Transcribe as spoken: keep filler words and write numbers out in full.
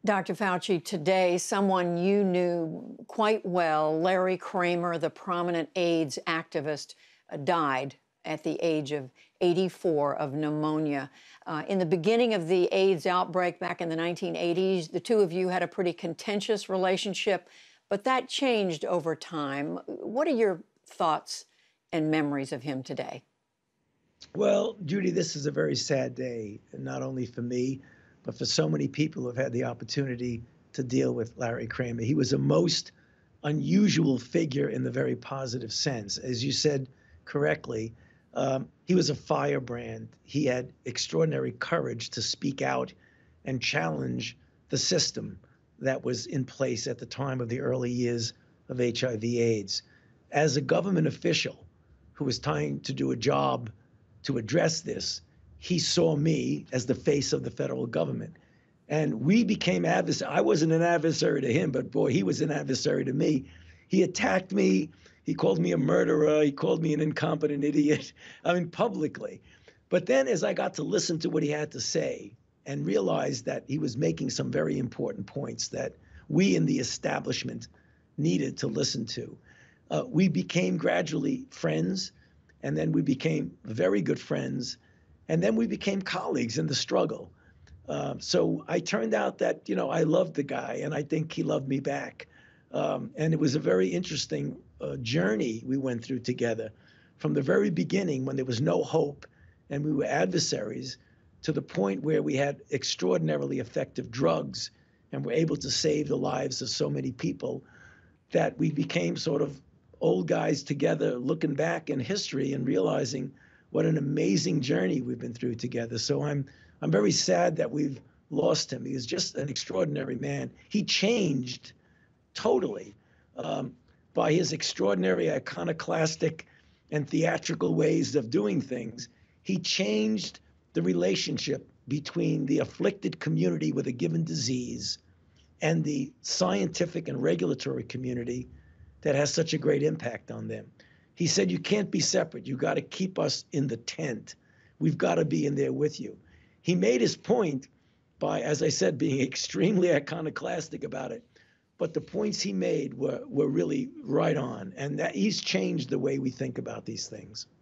Doctor Fauci, today, someone you knew quite well, Larry Kramer, the prominent AIDS activist, uh, died at the age of eighty-four of pneumonia. Uh, in the beginning of the AIDS outbreak back in the nineteen eighties, the two of you had a pretty contentious relationship, but that changed over time. What are your thoughts and memories of him today? Well, Judy, this is a very sad day, not only for me, but for so many people who have had the opportunity to deal with Larry Kramer. He was a most unusual figure in the very positive sense. As you said correctly, um, he was a firebrand. He had extraordinary courage to speak out and challenge the system that was in place at the time of the early years of H I V AIDS. As a government official who was trying to do a job to address this, he saw me as the face of the federal government. And we became adversaries. I wasn't an adversary to him, but boy, he was an adversary to me. He attacked me. He called me a murderer. He called me an incompetent idiot, I mean, publicly. But then as I got to listen to what he had to say and realized that he was making some very important points that we in the establishment needed to listen to, uh, we became gradually friends. And then we became very good friends. And then we became colleagues in the struggle. Uh, so I turned out that, you know, I loved the guy, and I think he loved me back. Um, and it was a very interesting uh, journey we went through together from the very beginning when there was no hope and we were adversaries to the point where we had extraordinarily effective drugs and were able to save the lives of so many people that we became sort of old guys together looking back in history and realizing what an amazing journey we've been through together. So I'm I'm very sad that we've lost him. He was just an extraordinary man. He changed totally um, by his extraordinary iconoclastic and theatrical ways of doing things. He changed the relationship between the afflicted community with a given disease and the scientific and regulatory community that has such a great impact on them. He said, you can't be separate. You got to keep us in the tent. We've got to be in there with you. He made his point by, as I said, being extremely iconoclastic about it. But the points he made were, were really right on. And that he's changed the way we think about these things.